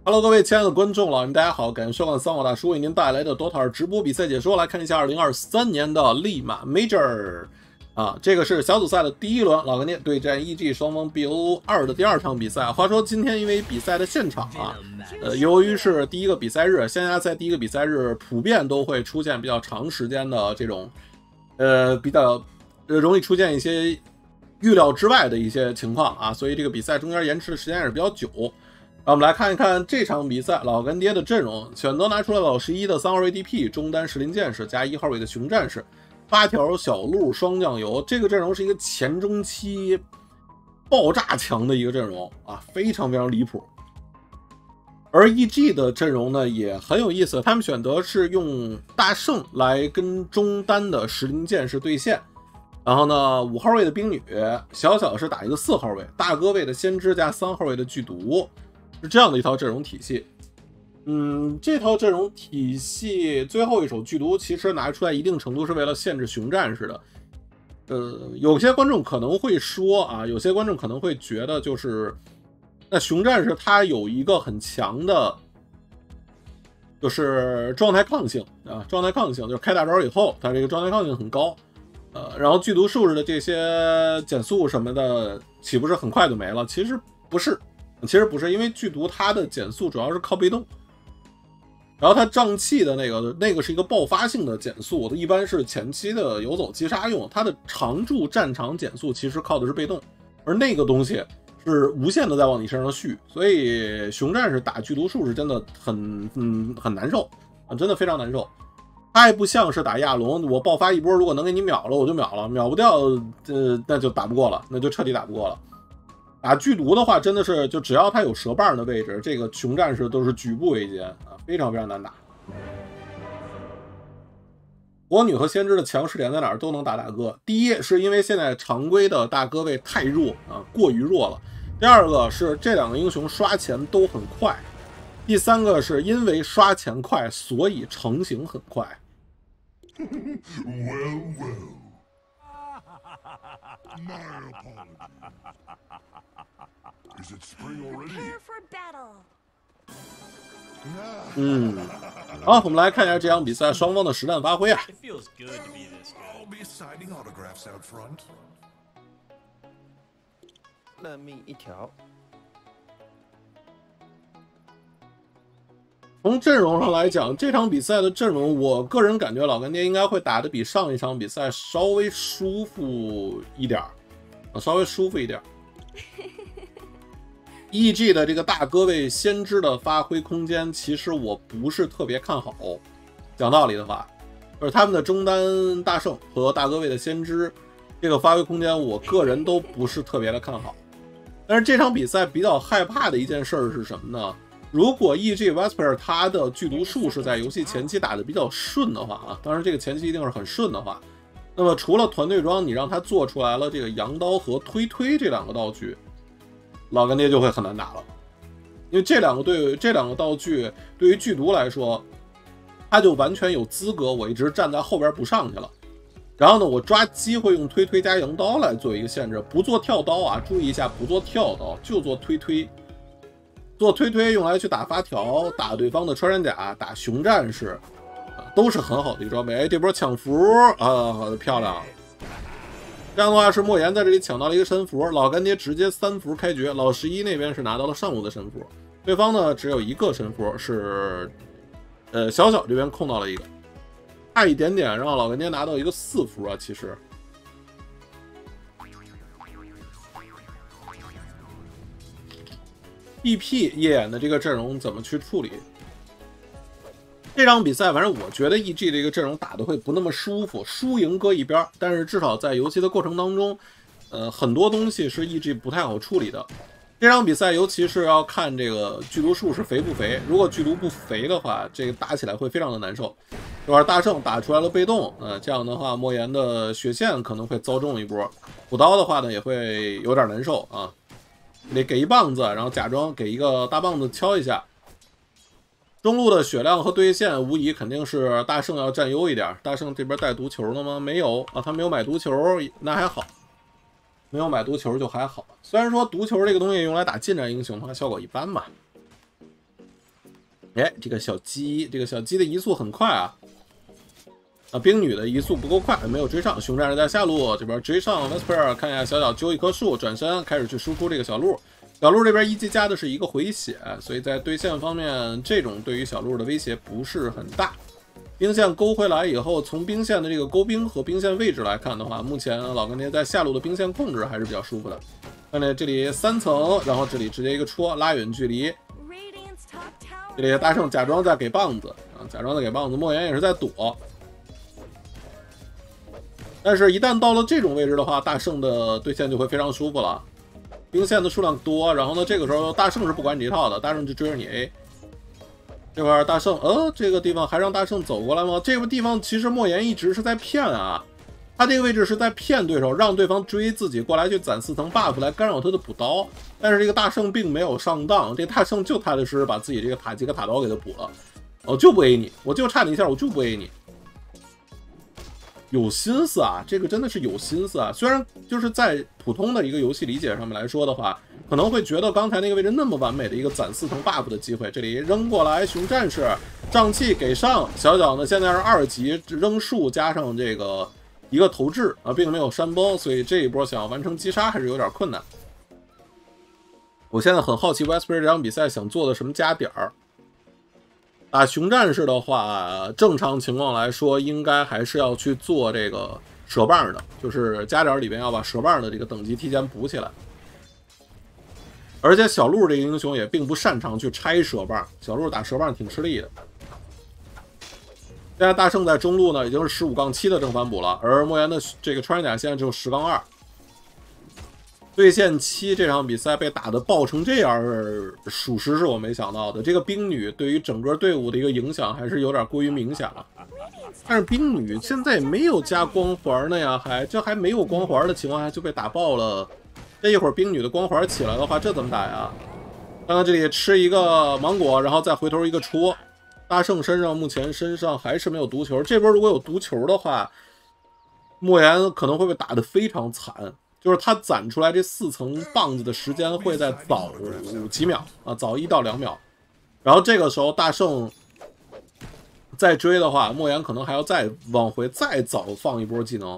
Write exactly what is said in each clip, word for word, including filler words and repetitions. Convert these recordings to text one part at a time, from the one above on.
Hello， 各位亲爱的观众老爷们，大家好，感谢收看三好大叔为您带来的 D O T A 二直播比赛解说。来看一下二零二三年的利马 Major 啊，这个是小组赛的第一轮，老干爹对战 E G 双方 B O 二的第二场比赛。话说今天因为比赛的现场啊，呃，由于是第一个比赛日，线下赛第一个比赛日普遍都会出现比较长时间的这种，呃，比较呃容易出现一些预料之外的一些情况啊，所以这个比赛中间延迟的时间也是比较久。让我们来看一看这场比赛老干爹的阵容，选择拿出了老十一的三号位 D P 中单石林剑士加一号位的熊战士，八条小鹿双酱油。这个阵容是一个前中期爆炸强的一个阵容啊，非常非常离谱。而 E G 的阵容呢也很有意思，他们选择是用大圣来跟中单的石林剑士对线。然后呢，五号位的冰女，小小是打一个四号位，大哥位的先知加三号位的剧毒。是这样的一套阵容体系，嗯，这套阵容体系最后一手剧毒其实拿出来一定程度是为了限制熊战士的。呃，有些观众可能会说啊，有些观众可能会觉得就是，那熊战士他有一个很强的，就是状态抗性啊，状态抗性就是开大招以后，他这个状态抗性很高，呃，然后剧毒术士的这些减速什么的，岂不是很快就没了？其实不是。其实不是，因为剧毒它的减速主要是靠被动，然后它胀气的那个那个是一个爆发性的减速，它一般是前期的游走击杀用，它的常驻战场减速其实靠的是被动，而那个东西是无限的在往你身上续，所以熊战士打剧毒术是真的很嗯很难受啊，真的非常难受。它还不像是打亚龙，我爆发一波，如果能给你秒了我就秒了，秒不掉呃那就打不过了，那就彻底打不过了。打剧毒的话，真的是就只要他有蛇棒的位置，这个熊战士都是举步维艰啊，非常非常难打。火女和先知的强势点在哪儿？都能打大哥。第一是因为现在常规的大哥位太弱啊，过于弱了。第二个是这两个英雄刷钱都很快。第三个是因为刷钱快，所以成型很快。well, well. My apologies.Is it spring already? Prepare for battle. 嗯，好，我们来看一下这场比赛双方的实战发挥啊。 I'll be signing autographs out front. 任命一条。 从阵容上来讲，这场比赛的阵容，我个人感觉老干爹应该会打得比上一场比赛稍微舒服一点儿，稍微舒服一点。E G 的这个大哥位先知的发挥空间，其实我不是特别看好。讲道理的话，就是他们的中单大圣和大哥位的先知，这个发挥空间，我个人都不是特别的看好。但是这场比赛比较害怕的一件事是什么呢？如果 E G Vesper 他的剧毒术是在游戏前期打得比较顺的话啊，当然这个前期一定是很顺的话，那么除了团队装，你让他做出来了这个羊刀和推推这两个道具，老干爹就会很难打了。因为这两个对这两个道具对于剧毒来说，他就完全有资格我一直站在后边不上去了。然后呢，我抓机会用推推加羊刀来做一个限制，不做跳刀啊，注意一下，不做跳刀，就做推推。做推推用来去打发条，打对方的穿山甲，打熊战士，啊，都是很好的一个装备。哎，这波抢符啊，漂亮！这样的话是莫言在这里抢到了一个神符，老干爹直接三符开局。老十一那边是拿到了上路的神符，对方呢只有一个神符，是呃小小这边控到了一个，差一点点让老干爹拿到一个四符啊，其实。E P 夜眼的这个阵容怎么去处理？这场比赛，反正我觉得 E G 这个阵容打得会不那么舒服，输赢搁一边，但是至少在游戏的过程当中，呃，很多东西是 E G 不太好处理的。这场比赛，尤其是要看这个剧毒术是肥不肥。如果剧毒不肥的话，这个打起来会非常的难受。这会儿大圣打出来了被动，呃，这样的话，莫言的血线可能会遭中一波。补刀的话呢，也会有点难受啊。得给一棒子，然后假装给一个大棒子敲一下。中路的血量和对线无疑肯定是大圣要占优一点。大圣这边带毒球了吗？没有啊，他没有买毒球，那还好。没有买毒球就还好。虽然说毒球这个东西用来打近战英雄的话效果一般嘛。 哎，这个小鸡，这个小鸡的移速很快啊。啊，冰女的移速不够快，没有追上。熊战士在下路这边追上 Vesper， 看一下小小揪一棵树，转身开始去输出这个小鹿。小鹿这边一级加的是一个回血，所以在对线方面，这种对于小鹿的威胁不是很大。兵线勾回来以后，从兵线的这个勾兵和兵线位置来看的话，目前老干爹在下路的兵线控制还是比较舒服的。看这这里三层，然后这里直接一个戳，拉远距离。这里大圣假装在给棒子啊，假装在给棒子，莫言也是在躲。但是，一旦到了这种位置的话，大圣的对线就会非常舒服了。兵线的数量多，然后呢，这个时候大圣是不管你这套的，大圣就追着你 A。这块大圣，呃，这个地方还让大圣走过来吗？这个地方其实莫言一直是在骗啊，他这个位置是在骗对手，让对方追自己过来去攒四层 buff 来干扰他的补刀。但是这个大圣并没有上当，这大圣就踏踏实实把自己这个塔几个塔刀给他补了。我就不 A 你，我就差你一下，我就不 A 你。有心思啊，这个真的是有心思啊！虽然就是在普通的一个游戏理解上面来说的话，可能会觉得刚才那个位置那么完美的一个攒四层 buff 的机会，这里扔过来，熊战士瘴气给上，小小呢现在是二级扔树加上这个一个投掷啊，并没有山崩，所以这一波想要完成击杀还是有点困难。我现在很好奇 Vesper 这场比赛想做的什么加点儿。打熊战士的话，正常情况来说，应该还是要去做这个蛇棒的，就是加点里边要把蛇棒的这个等级提前补起来。而且小鹿这个英雄也并不擅长去拆蛇棒，小鹿打蛇棒挺吃力的。现在大圣在中路呢，已经是十五杠七的正反补了，而莫言的这个穿山甲现在只有十杠二。对线七这场比赛被打得爆成这样，属实是我没想到的。这个冰女对于整个队伍的一个影响还是有点过于明显了。但是冰女现在也没有加光环呢呀，还这还没有光环的情况下就被打爆了。这一会儿冰女的光环起来的话，这怎么打呀？看看这里吃一个芒果，然后再回头一个戳。大圣身上目前身上还是没有毒球，这波如果有毒球的话，莫言可能会被打得非常惨。就是他攒出来这四层棒子的时间会在早几秒啊，早一到两秒。然后这个时候大圣再追的话，莫言可能还要再往回再早放一波技能。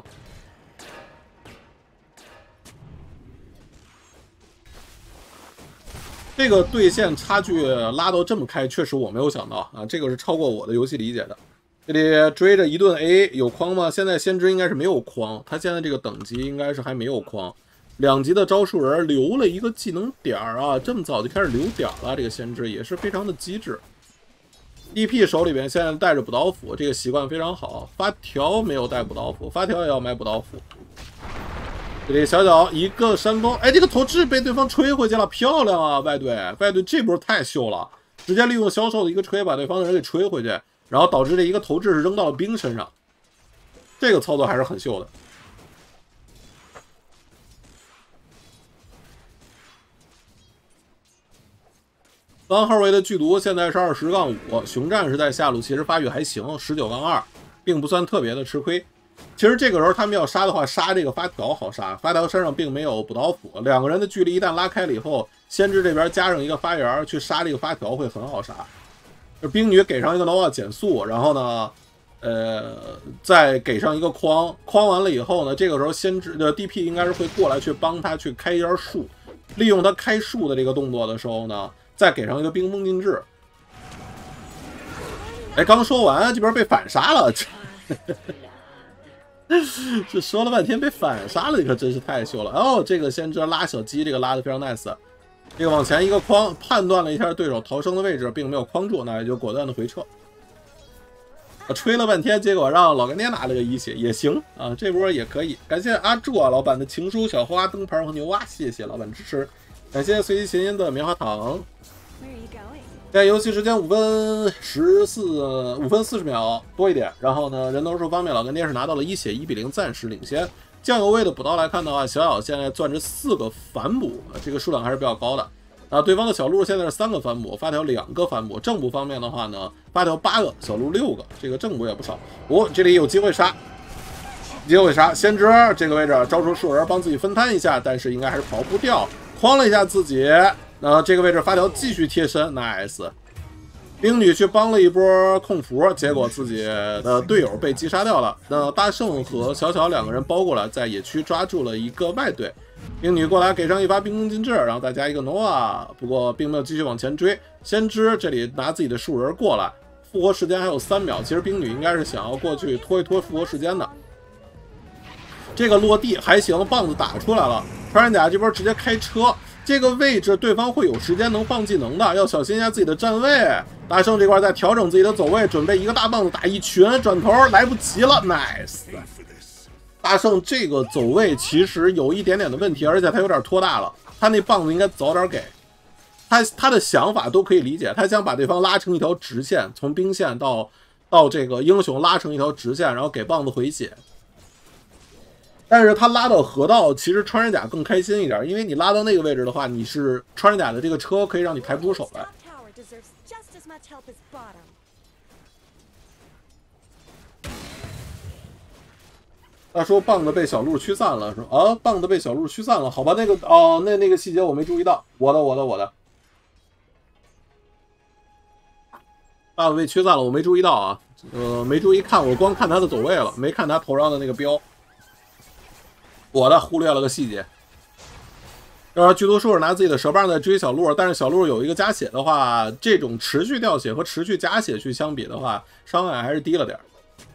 这个对线差距拉到这么开，确实我没有想到啊，这个是超过我的游戏理解的。这里追着一顿 A 有框吗？现在先知应该是没有框，他现在这个等级应该是还没有框。两级的招数人留了一个技能点儿啊，这么早就开始留点了，这个先知也是非常的机智。D P 手里边现在带着补刀斧，这个习惯非常好。发条没有带补刀斧，发条也要买补刀斧。这里小小一个山峰，哎，这个投掷被对方吹回去了，漂亮啊！外队，外队这波太秀了，直接利用销售的一个吹把对方的人给吹回去。然后导致这一个投掷是扔到了兵身上，这个操作还是很秀的。三号位的剧毒现在是二十杠五，熊战士在下路其实发育还行，十九杠二，并不算特别的吃亏。其实这个时候他们要杀的话，杀这个发条好杀，发条身上并没有补刀斧，两个人的距离一旦拉开了以后，先知这边加上一个发源去杀这个发条会很好杀。就冰女给上一个 Nova 减速，然后呢，呃，再给上一个框，框完了以后呢，这个时候先知的 D P 应该是会过来去帮他去开一下树，利用他开树的这个动作的时候呢，再给上一个冰封禁制。哎，刚说完这边被反杀了，这说了半天被反杀了，这可真是太秀了。哦，这个先知拉小鸡，这个拉的非常 nice。这个往前一个框，判断了一下对手逃生的位置，并没有框住，那也就果断的回撤。啊，吹了半天，结果让老干爹拿了个一血，也行啊，这波也可以。感谢阿柱啊老板的情书、小花、灯牌和牛蛙，谢谢老板支持。感谢随机谐音的棉花糖。现在游戏时间五分十四五分四十秒多一点，然后呢，人头数方面，老干爹是拿到了一血一比零，暂时领先。酱油味的补刀来看的话，小小现在攥着四个反补，这个数量还是比较高的。啊，对方的小鹿现在是三个反补，发条两个反补。正补方面的话呢，发条八个，小鹿六个，这个正补也不少。哦，这里有机会杀，机会杀。先知这个位置招出树人帮自己分摊一下，但是应该还是逃不掉，框了一下自己。那、呃、这个位置发条继续贴身 ，nice。 冰女去帮了一波控符，结果自己的队友被击杀掉了。那大圣和小小两个人包过来，在野区抓住了一个外队。冰女过来给上一发冰封禁制，然后再加一个 Nova， 不过并没有继续往前追。先知这里拿自己的树人过来，复活时间还有三秒，其实冰女应该是想要过去拖一拖复活时间的。这个落地还行，棒子打出来了，穿山甲这边直接开车。这个位置对方会有时间能放技能的，要小心一下自己的站位。大圣这块在调整自己的走位，准备一个大棒子打一群，转头来不及了 ，nice。大圣这个走位其实有一点点的问题，而且他有点拖大了，他那棒子应该早点给。他他的想法都可以理解，他想把对方拉成一条直线，从兵线到到这个英雄拉成一条直线，然后给棒子回血。但是他拉到河道，其实穿山甲更开心一点，因为你拉到那个位置的话，你是穿山甲的这个车可以让你抬不出手来。他说棒子被小鹿驱散了，是吧？啊，棒子被小鹿驱散了，好吧，那个哦，那那个细节我没注意到，我的我的我的，棒子被驱散了，我没注意到啊，呃，没注意看，我光看他的走位了，没看他头上的那个标。我的忽略了个细节，要是巨毒术拿自己的蛇棒在追小鹿，但是小鹿有一个加血的话，这种持续掉血和持续加血去相比的话，伤害还是低了点。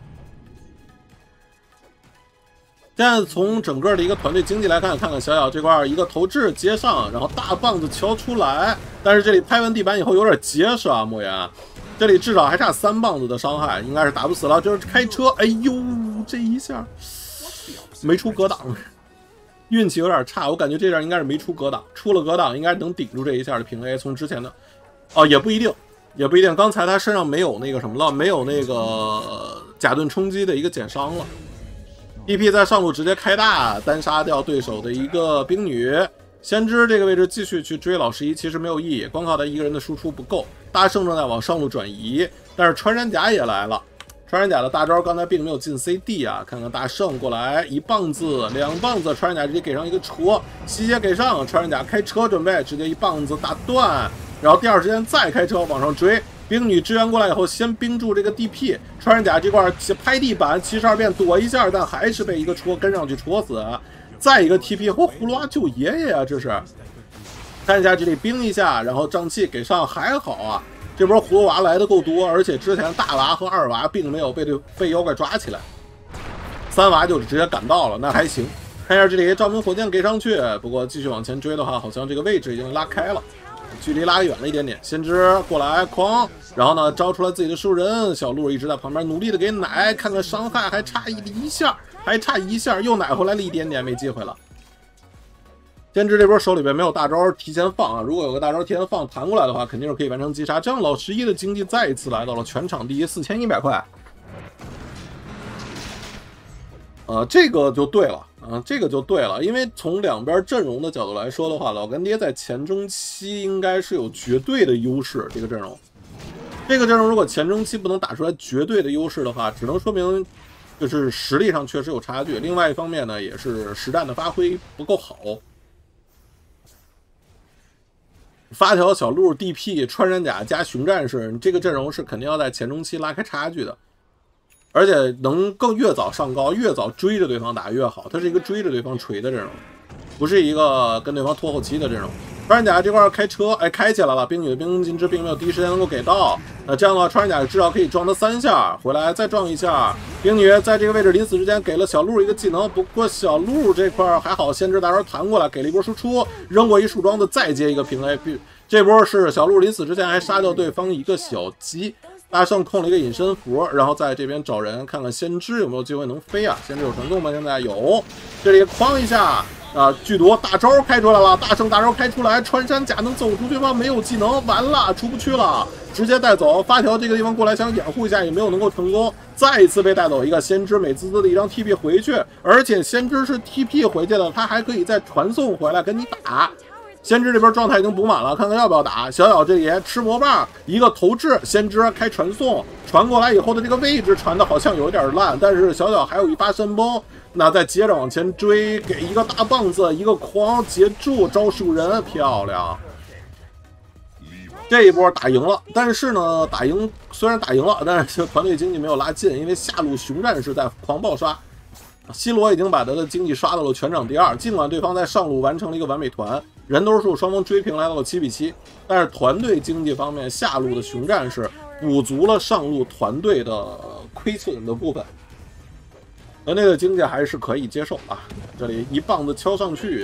现在从整个的一个团队经济来看，看看小小这块一个投掷接上，然后大棒子敲出来，但是这里拍完地板以后有点结实啊，莫言，这里至少还差三棒子的伤害，应该是打不死了。就是开车，哎呦，这一下没出格挡。运气有点差，我感觉这阵应该是没出格挡，出了格挡应该能顶住这一下的平 A。从之前的，哦也不一定，也不一定。刚才他身上没有那个什么了，没有那个甲盾冲击的一个减伤了。D P 在上路直接开大，单杀掉对手的一个冰女。先知这个位置继续去追老十一，其实没有意义，光靠他一个人的输出不够。大圣正在往上路转移，但是穿山甲也来了。穿山甲的大招刚才并没有进 C D 啊，看看大圣过来一棒子两棒子，穿山甲直接给上一个戳，吸血给上，穿山甲开车准备直接一棒子打断，然后第二时间再开车往上追，冰女支援过来以后先冰住这个 D P， 穿山甲这块拍地板七十二变躲一下，但还是被一个戳跟上去戳死，再一个 T P 和葫芦娃救爷爷啊，这是看一下这里冰一下，然后瘴气给上还好啊。这波葫芦娃来的够多，而且之前大娃和二娃并没有被这被妖怪抓起来，三娃就直接赶到了，那还行。看一下这里照明火箭给上去，不过继续往前追的话，好像这个位置已经拉开了，距离拉远了一点点。先知过来哐，然后呢招出来自己的兽人，小鹿一直在旁边努力的给奶，看看伤害还差一一下，还差一下，又奶回来了一点点，没机会了。先知这波手里边没有大招提前放啊，如果有个大招提前放弹过来的话，肯定是可以完成击杀。这样老十一的经济再一次来到了全场第一，四千一百块。呃，这个就对了啊、呃，这个就对了，因为从两边阵容的角度来说的话，老干爹在前中期应该是有绝对的优势。这个阵容，这个阵容如果前中期不能打出来绝对的优势的话，只能说明就是实力上确实有差距。另外一方面呢，也是实战的发挥不够好。发条小鹿 D P 穿山甲加熊战士，这个阵容是肯定要在前中期拉开差距的，而且能更越早上高，越早追着对方打越好。它是一个追着对方锤的阵容，不是一个跟对方拖后期的阵容。穿山甲这块开车，哎，开起来了。冰女的冰封禁制并没有第一时间能够给到，那这样的话，穿山甲至少可以撞他三下，回来再撞一下。冰女在这个位置临死之前给了小鹿一个技能，不过小鹿这块还好，先知大招弹过来，给了一波输出，扔过一树桩子，再接一个平 A。这波是小鹿临死之前还杀掉对方一个小鸡。大圣控了一个隐身符，然后在这边找人看看先知有没有机会能飞啊？先知有传送吗？现在有，这里哐一下。啊！剧毒大招开出来了，大圣大招开出来，穿山甲能走出去吗？没有技能，完了，出不去了，直接带走。发条这个地方过来想掩护一下，也没有能够成功，再一次被带走一个。先知美滋滋的一张 T P 回去，而且先知是 T P 回去了，他还可以再传送回来跟你打。先知这边状态已经补满了，看看要不要打。小小这里吃魔棒，一个投掷，先知开传送，传过来以后的这个位置传的好像有点烂，但是小小还有一发神崩。那再接着往前追，给一个大棒子，一个狂截住招数人，漂亮。 这一波打赢了，但是呢，打赢虽然打赢了，但是团队经济没有拉近，因为下路熊战士在狂暴刷。C罗已经把他的经济刷到了全场第二，尽管对方在上路完成了一个完美团，人头数双方追平来到了七比七，但是团队经济方面，下路的熊战士补足了上路团队的亏损的部分，团队的经济还是可以接受啊。这里一棒子敲上去。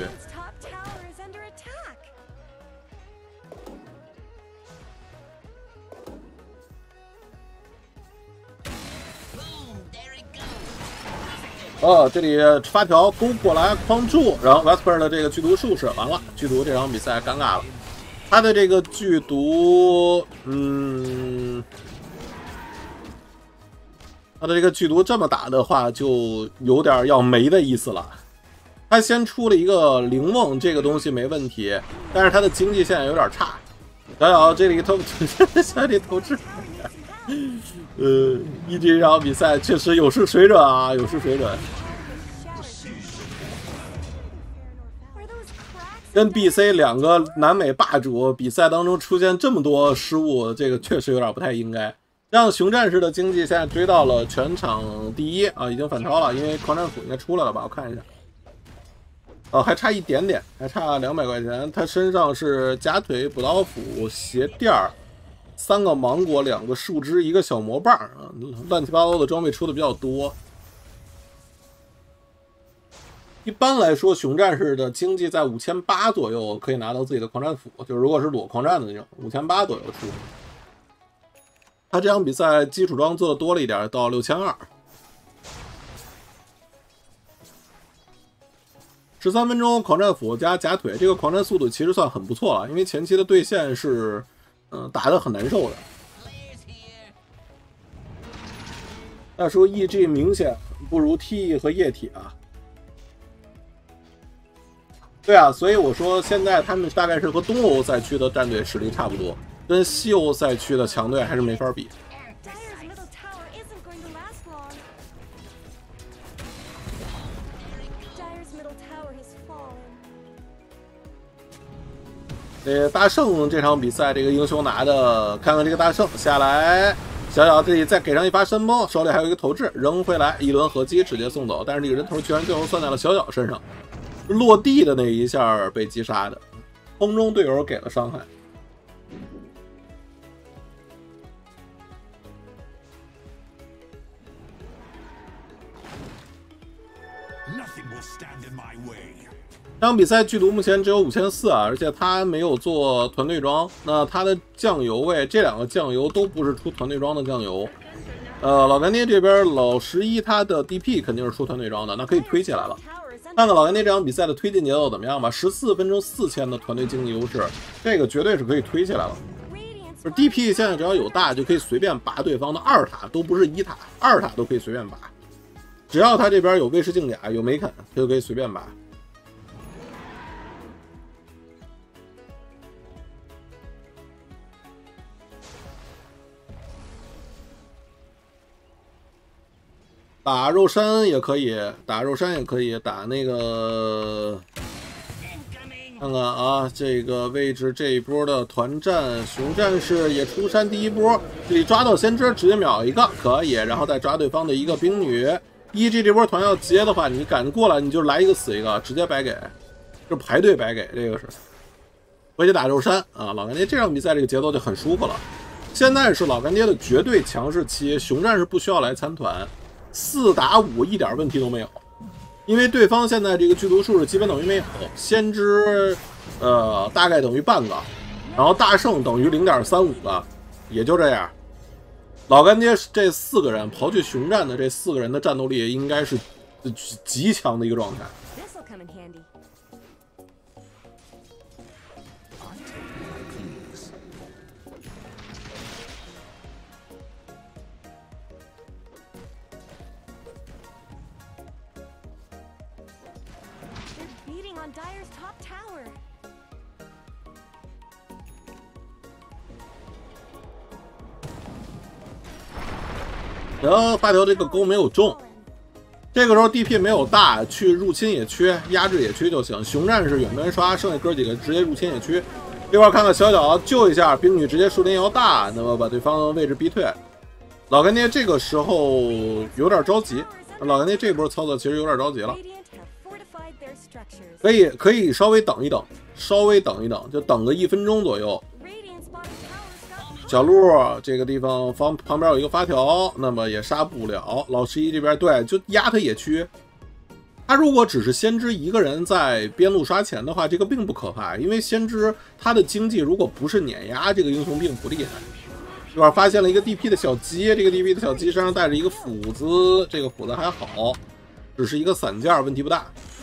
哦，这里发条勾过来框住，然后 Vesper 的这个剧毒术士完了，剧毒这场比赛尴尬了。他的这个剧毒，嗯，他的这个剧毒这么打的话，就有点要没的意思了。他先出了一个灵梦，这个东西没问题，但是他的经济现在有点差。小小这里投，这里投掷。呃，一这场比赛确实有失水准啊，有失水准。跟 B C 两个南美霸主比赛当中出现这么多失误，这个确实有点不太应该。让熊战士的经济现在追到了全场第一啊，已经反超了，因为狂战斧应该出来了吧？我看一下，哦，还差一点点，还差两百块钱。他身上是假腿、补刀斧、鞋垫儿。三个芒果，两个树枝，一个小魔棒啊，乱七八糟的装备出的比较多。一般来说，熊战士的经济在五千八左右可以拿到自己的狂战斧，就如果是裸狂战的那种，五千八左右出。他这场比赛基础装做的多了一点，到六千二。十三分钟狂战斧加假腿，这个狂战速度其实算很不错了，因为前期的对线是。嗯，打得很难受的。那说 E G 明显不如 T E 和液体啊。对啊，所以我说现在他们大概是和东欧赛区的战队实力差不多，跟西欧赛区的强队还是没法比。呃，大圣这场比赛，这个英雄拿的，看看这个大圣下来，小小这里再给上一发山崩，手里还有一个投掷，扔回来一轮合击直接送走，但是这个人头居然最后算在了小小身上，落地的那一下被击杀的，空中队友给了伤害。这场比赛剧毒目前只有五千四啊，而且他没有做团队装。那他的酱油位，这两个酱油都不是出团队装的酱油。呃，老干爹这边老十一他的 D P 肯定是出团队装的，那可以推起来了。看看老干爹这场比赛的推进节奏怎么样吧？十四分钟四千的团队经济优势，这个绝对是可以推起来了。就是 D P 现在只要有大就可以随便拔对方的二塔，都不是一塔，二塔都可以随便拔。只要他这边有卫士镜甲，有梅肯，他就可以随便拔。打肉山也可以，打肉山也可以，打那个，看看啊，这个位置这一波的团战，熊战士也出山第一波，这里抓到先知直接秒一个，可以，然后再抓对方的一个兵女。E G 这波团要接的话，你敢过来你就来一个死一个，直接白给，就排队白给，这个是。回去打肉山啊，老干爹这场比赛这个节奏就很舒服了。现在是老干爹的绝对强势期，熊战士不需要来参团。四打五一点问题都没有，因为对方现在这个剧毒数是基本等于没有，先知呃大概等于半个，然后大圣等于零点三五个，也就这样。老干爹这四个人刨去熊战的这四个人的战斗力应该是极强的一个状态。然后发条这个钩没有中，这个时候 D P 没有大，去入侵野区、压制野区就行。熊战士远端刷，剩下哥几个直接入侵野区。 这块看看小小救一下，冰女直接树林摇大，那么把对方的位置逼退。老干爹这个时候有点着急，老干爹这波操作其实有点着急了，可以可以稍微等一等，稍微等一等，就等个一分钟左右。小鹿这个地方方旁边有一个发条，那么也杀不了。老十一这边对，就压他野区。他如果只是先知一个人在边路刷钱的话，这个并不可怕，因为先知他的经济如果不是碾压，这个英雄并不厉害。这块发现了一个 D P 的小鸡，这个 D P 的小鸡身上带着一个斧子，这个斧子还好，只是一个散件，问题不大。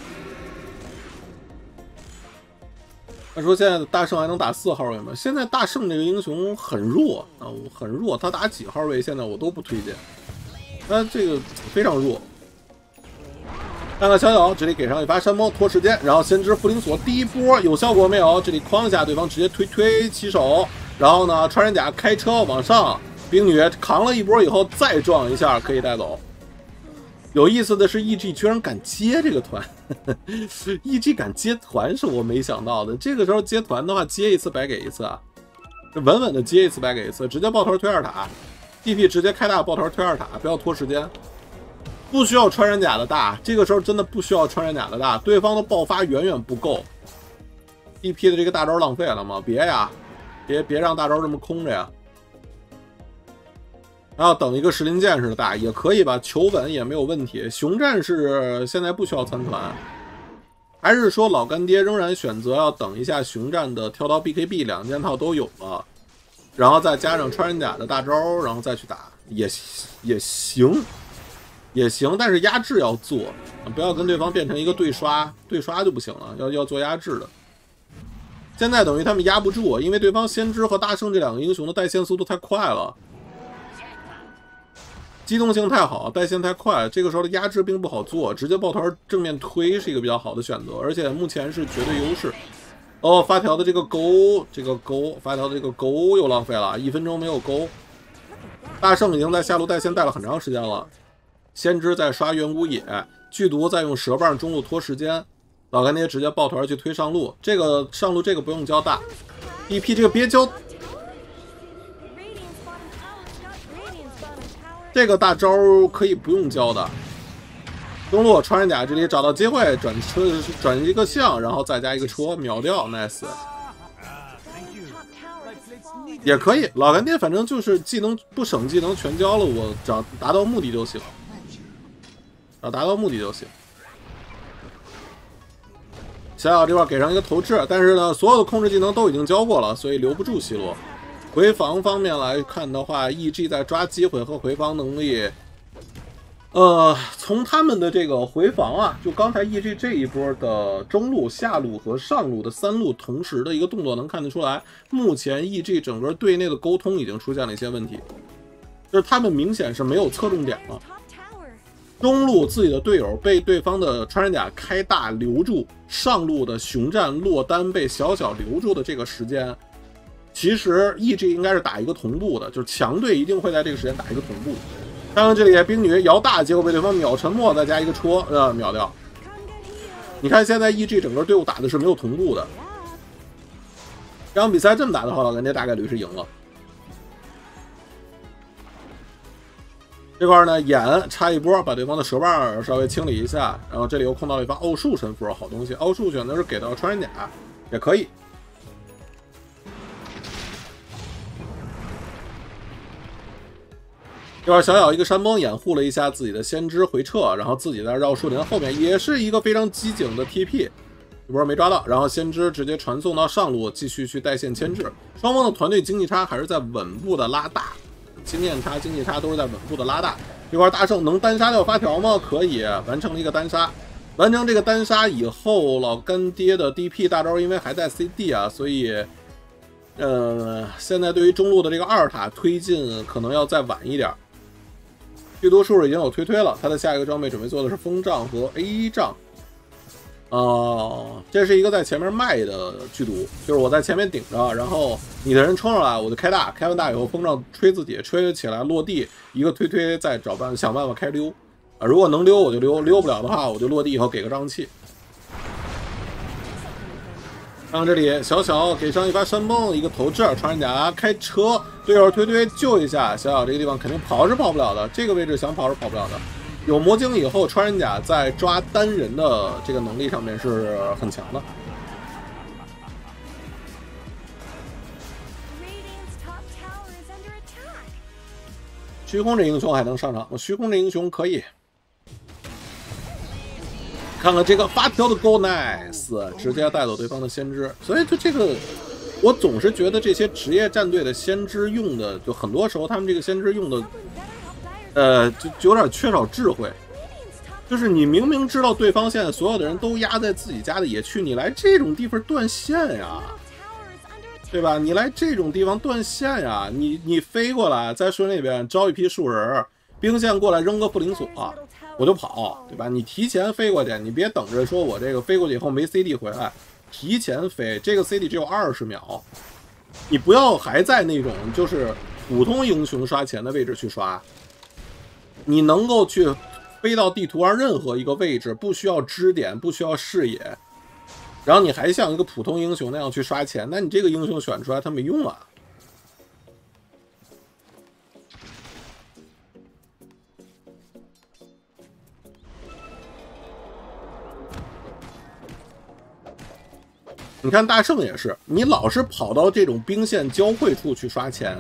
他说现在大圣还能打四号位吗？现在大圣这个英雄很弱啊，很弱，他打几号位现在我都不推荐，他这个非常弱。看看小小这里给上一发山猫拖时间，然后先知茯苓锁第一波有效果没有？这里框下对方直接推推起手，然后呢穿山甲开车往上，冰女扛了一波以后再撞一下可以带走。有意思的是 E G 居然敢接这个团，E G 敢接团是我没想到的。这个时候接团的话，接一次白给一次啊，稳稳的接一次白给一次，直接爆头推二塔 ，D P 直接开大爆头推二塔，不要拖时间。不需要穿山甲的大，这个时候真的不需要穿山甲的大，对方的爆发远远不够。D P 的这个大招浪费了吗？别呀，别别让大招这么空着呀。然后等一个石林剑士的大也可以吧，求稳也没有问题。熊战士现在不需要参团，还是说老干爹仍然选择要等一下熊战的跳刀 B K B 两件套都有了，然后再加上穿山甲的大招，然后再去打也也行。也行，但是压制要做，不要跟对方变成一个对刷，对刷就不行了，要要做压制的。现在等于他们压不住，因为对方先知和大圣这两个英雄的带线速度太快了，机动性太好，带线太快，这个时候的压制并不好做，直接抱团正面推是一个比较好的选择，而且目前是绝对优势。哦，发条的这个钩，这个钩，发条的这个钩又浪费了，一分钟没有钩。大圣已经在下路带线带了很长时间了。先知在刷远古野，剧毒在用蛇棒中路拖时间，老干爹直接抱团去推上路，这个上路这个不用交大 ，D P 这个别交，这个大招可以不用交的。中路穿山甲这里找到机会转车转一个象，然后再加一个车秒掉 ，nice。也可以，老干爹反正就是技能不省技能全交了，我只要达到目的就行。要达到目的就行。小小这块给上一个投掷，但是呢，所有的控制技能都已经交过了，所以留不住西罗。回防方面来看的话 ，E G 在抓机会和回防能力，呃，从他们的这个回防啊，就刚才 E G 这一波的中路、下路和上路的三路同时的一个动作能看得出来，目前 E G 整个队内的沟通已经出现了一些问题，就是他们明显是没有侧重点了。中路自己的队友被对方的穿山甲开大留住，上路的熊战落单被小小留住的这个时间，其实 E G 应该是打一个同步的，就是强队一定会在这个时间打一个同步。看看这里冰女摇大，结果被对方秒沉默，再加一个戳，呃，秒掉。你看现在 E G 整个队伍打的是没有同步的，这场比赛这么打的话，老干爹大概率是赢了。这块呢，眼插一波，把对方的蛇棒稍微清理一下，然后这里又控到了一发奥数神符，好东西。奥数选择是给到穿山甲，也可以。这块小小一个山崩掩护了一下自己的先知回撤，然后自己在绕树林后面，也是一个非常机警的 T P， 这波没抓到，然后先知直接传送到上路，继续去带线牵制。双方的团队经济差还是在稳步的拉大。经验差、经济差都是在稳步的拉大。这块大圣能单杀掉发条吗？可以，完成了一个单杀。完成这个单杀以后，老干爹的 D P 大招因为还在 C D 啊，所以，呃，现在对于中路的这个二塔推进可能要再晚一点。剧毒术已经有推推了，他的下一个装备准备做的是风杖和 A 杖。哦，这是一个在前面卖的剧毒，就是我在前面顶着，然后你的人冲上来，我就开大，开完大以后风杖吹自己，吹起来落地，一个推推，再找办想办法开溜啊！如果能溜我就溜，溜不了的话我就落地以后给个瘴气。 看这里，小小给上一发山崩，一个投掷，传人甲开车，队友推推救一下。小小这个地方肯定跑是跑不了的，这个位置想跑是跑不了的。有魔晶以后，穿人甲在抓单人的这个能力上面是很强的。虚空这英雄还能上场，虚空这英雄可以。看看这个发条的 Go Nice， 直接带走对方的先知。所以就这个，我总是觉得这些职业战队的先知用的，就很多时候他们这个先知用的，呃，就就有点缺少智慧。就是你明明知道对方现在所有的人都压在自己家的野区，你来这种地方断线呀，对吧？你来这种地方断线呀，你你飞过来，在水里边招一批树人，兵线过来扔个不灵锁。我就跑，对吧？你提前飞过去，你别等着说我这个飞过去以后没 C D 回来，提前飞，这个 C D 只有二十秒，你不要还在那种就是普通英雄刷钱的位置去刷，你能够去飞到地图上任何一个位置，不需要支点，不需要视野，然后你还像一个普通英雄那样去刷钱，那你这个英雄选出来它没用啊。你看大圣也是，你老是跑到这种兵线交汇处去刷钱，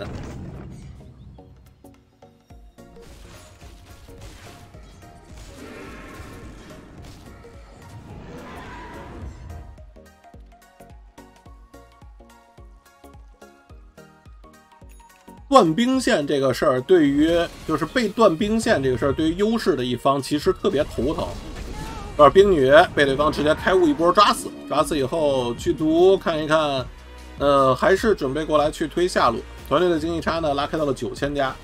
断兵线这个事儿，对于就是被断兵线这个事儿，对于优势的一方其实特别头疼。而兵女被对方直接开悟一波抓死，抓死以后去图看一看，呃，还是准备过来去推下路。团队的经济差呢拉开到了九千加。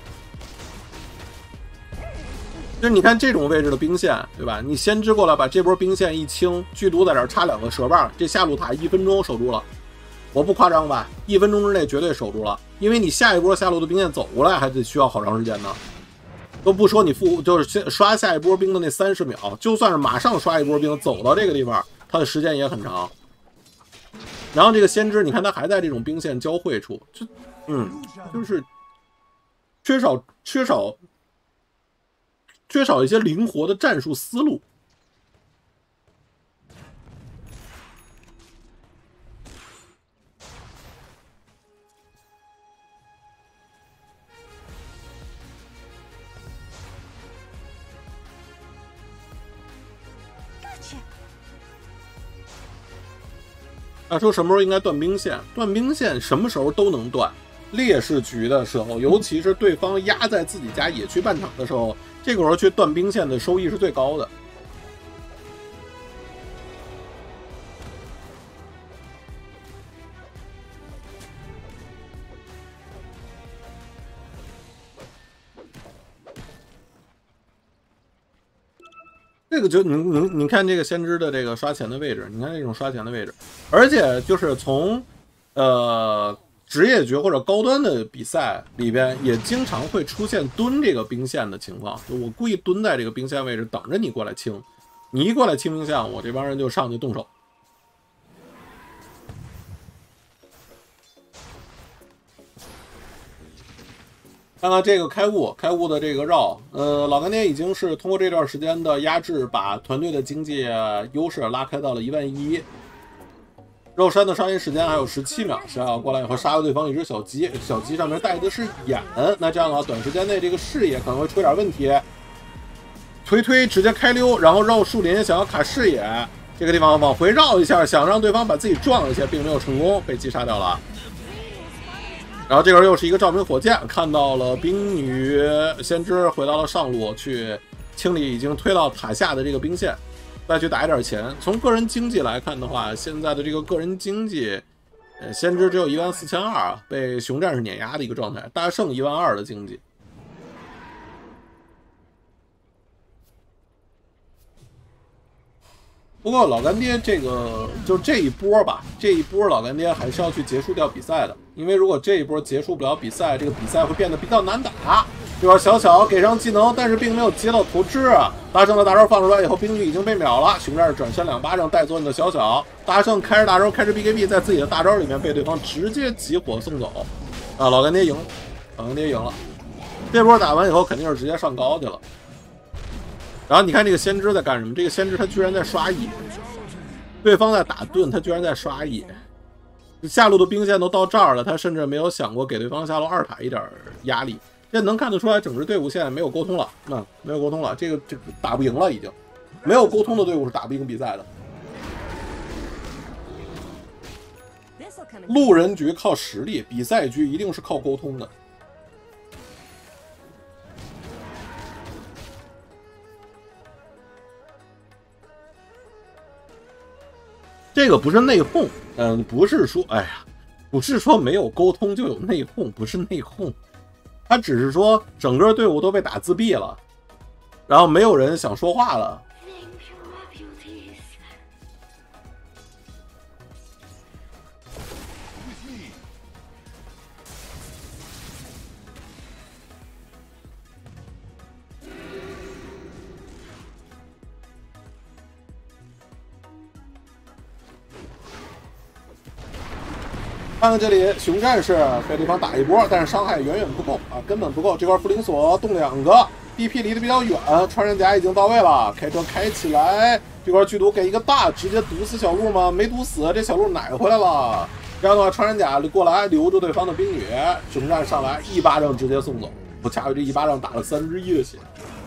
就是你看这种位置的兵线，对吧？你先知过来把这波兵线一清，剧毒在这儿插两个蛇棒，这下路塔一分钟守住了。我不夸张吧？一分钟之内绝对守住了，因为你下一波下路的兵线走过来还得需要好长时间呢。都不说你复就是刷下一波兵的那三十秒，就算是马上刷一波兵走到这个地方，它的时间也很长。然后这个先知，你看他还在这种兵线交汇处，就嗯，就是缺少缺少缺少一些灵活的战术思路。他说什么时候应该断兵线？断兵线什么时候都能断。劣势局的时候，尤其是对方压在自己家野区半场的时候，这个时候去断兵线的收益是最高的。这个就你你你看这个先知的这个刷钱的位置，你看这种刷钱的位置，而且就是从呃职业局或者高端的比赛里边，也经常会出现蹲这个兵线的情况。就我故意蹲在这个兵线位置，等着你过来清，你一过来清兵线，我这帮人就上去动手。看看这个开悟，开悟的这个绕，呃，老干爹已经是通过这段时间的压制，把团队的经济优势拉开到了一万一。肉山的刷新时间还有十七秒，小小过来以后杀了对方一只小鸡，小鸡上面带的是眼，那这样的话，短时间内这个视野可能会出点问题。推推直接开溜，然后绕树林，想要卡视野，这个地方往回绕一下，想让对方把自己撞一下，并没有成功，被击杀掉了。然后这边又是一个照明火箭，看到了兵女先知回到了上路去清理已经推到塔下的这个兵线，再去打一点钱。从个人经济来看的话，现在的这个个人经济，呃，先知只有一万四千二，被熊战士碾压的一个状态，大胜一万二的经济。不过老干爹这个就这一波吧，这一波老干爹还是要去结束掉比赛的，因为如果这一波结束不了比赛，这个比赛会变得比较难打。 这块小小给上技能，但是并没有接到投掷。大圣的大招放出来以后，兵具已经被秒了。熊战转身两巴掌带走你的小小。大圣开着大招，开着 B K B， 在自己的大招里面被对方直接集火送走。啊，老干爹赢了，老干爹赢了。这波打完以后，肯定是直接上高去了。然后你看这个先知在干什么？这个先知他居然在刷野，对方在打盾，他居然在刷野。下路的兵线都到这儿了，他甚至没有想过给对方下路二塔一点压力。这能看得出来，整支队伍现在没有沟通了，那、嗯、没有沟通了，这个这个打不赢了，已经没有沟通的队伍是打不赢比赛的。路人局靠实力，比赛局一定是靠沟通的。这个不是内讧，嗯，不是说，哎呀，不是说没有沟通就有内讧，不是内讧。他只是说整个队伍都被打自闭了，然后没有人想说话了。看看这里，熊战士被对方打一波，但是伤害远远不够啊，根本不够。这块茯苓锁动两个 ，D P 离得比较远，穿山甲已经到位了，开车开起来。这块剧毒给一个大，直接毒死小鹿吗？没毒死，这小鹿奶回来了。这样的话，穿山甲过来留住对方的兵女，熊战上来一巴掌直接送走。不恰巧这一巴掌打了三之一的血。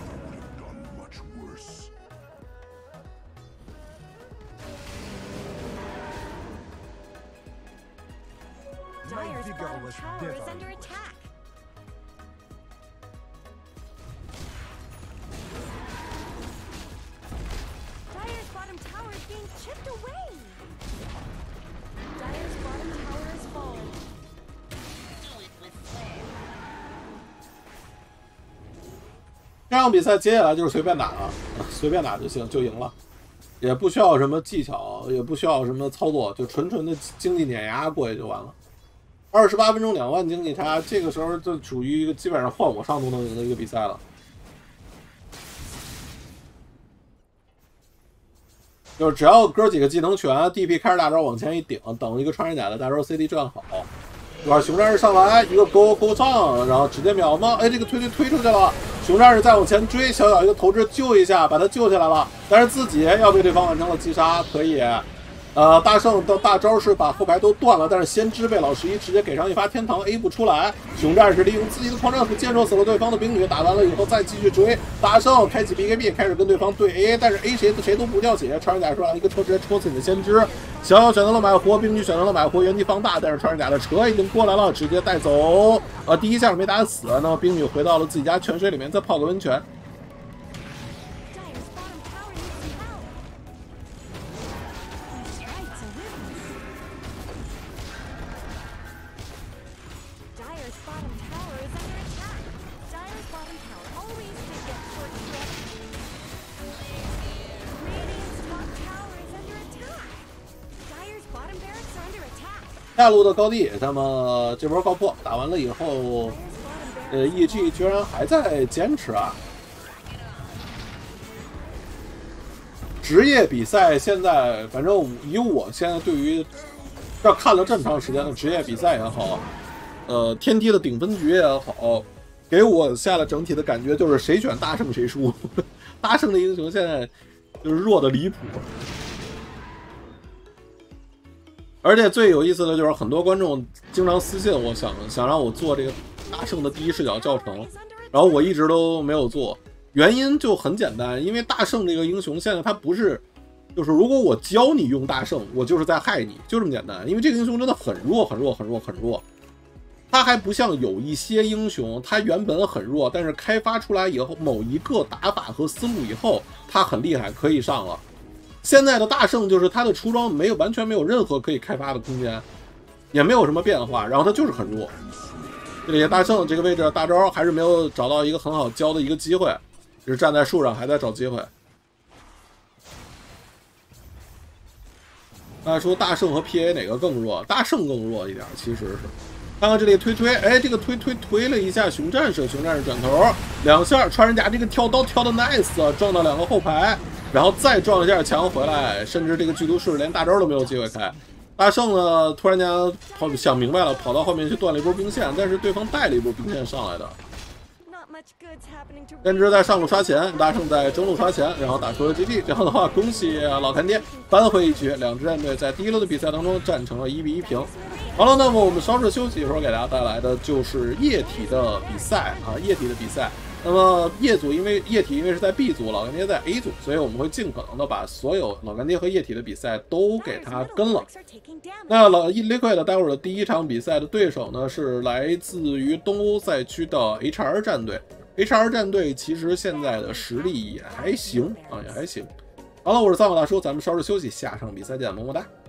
这场比赛接下来就是随便打了，随便打就行，就赢了，也不需要什么技巧，也不需要什么操作，就纯纯的经济碾压过去就完了。二十八分钟两万经济差，这个时候就属于一个基本上换我上都能赢的一个比赛了。就是只要哥几个技能全 ，D P 开着大招往前一顶，等一个穿山甲的大招 C D 转好。这块熊战士上来一个勾勾上，然后直接秒吗？哎，这个推推推出去了。熊战士再往前追，小小一个投掷救一下，把他救下来了。但是自己要被对方完成了击杀，可以。呃，大圣的大招是把后排都断了，但是先知被老十一直接给上一发天堂 A 不出来。熊战士利用自己的狂战斧建设死了对方的兵女，打完了以后再继续追。大圣开启 B K B 开始跟对方对 A， 但是 A 谁谁都不掉血，穿山甲说一个车直接戳死你的先知。小小选择了买活，兵女选择了买活，原地放大，但是穿山甲的车已经过来了，直接带走。呃，第一下没打死，那么兵女回到了自己家泉水里面，再泡个温泉。下路的高地，那么这波高破打完了以后，呃 ，E G 居然还在坚持啊！职业比赛现在，反正以我现在对于要看了这么长时间的职业比赛也好，呃，天梯的顶分局也好，给我下了整体的感觉就是谁选大圣谁输。大圣的英雄现在就是弱的离谱。而且最有意思的就是很多观众经常私信我想想让我做这个大圣的第一视角教程，然后我一直都没有做，原因就很简单，因为大圣这个英雄现在他不是，就是如果我教你用大圣，我就是在害你，就这么简单。因为这个英雄真的很弱很弱很弱很弱，他还不像有一些英雄，他原本很弱，但是开发出来以后某一个打法和思路以后，他很厉害，可以上了。现在的大圣就是他的出装没有完全没有任何可以开发的空间，也没有什么变化，然后他就是很弱。这里大圣这个位置大招还是没有找到一个很好教的一个机会，就是站在树上还在找机会。那说大圣和 P A 哪个更弱？大圣更弱一点，其实是看看这里推推，哎，这个推推推了一下熊战士，熊战士转头两下，穿人家这个跳刀跳的 nice， 撞到两个后排，然后再撞一下墙回来，甚至这个剧毒士连大招都没有机会开。大圣呢，突然间跑想明白了，跑到后面去断了一波兵线，但是对方带了一波兵线上来的。先知在上路刷钱，大圣在中路刷钱，然后打出了 G G。这样的话，恭喜老干爹扳回一局，两支战队在第一轮的比赛当中战成了一比一平。好了，那么我们稍事休息一会儿，给大家带来的就是液体的比赛啊，液体的比赛。那么液组因为液体因为是在 B 组，老干爹在 A 组，所以我们会尽可能的把所有老干爹和液体的比赛都给他跟了。那老 Liquid 待会儿的第一场比赛的对手呢是来自于东欧赛区的 H R 战队。H R 战队其实现在的实力也还行啊，也还行。好了，我是三宝大叔，咱们稍事休息，下场比赛见，么么哒。